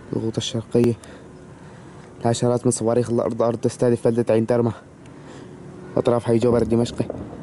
الغوطة الشرقية. العشرات من صواريخ الأرض تستهدف بلدة عين ترمة وأطراف حي جوبر الدمشقي.